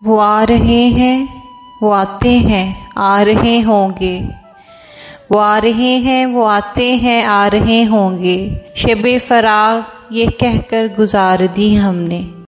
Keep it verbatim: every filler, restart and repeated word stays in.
वो आ रहे हैं, वो आते हैं, आ रहे होंगे। वो आ रहे हैं, वो आते हैं, आ रहे होंगे। शब फराग ये कहकर गुजार दी हमने।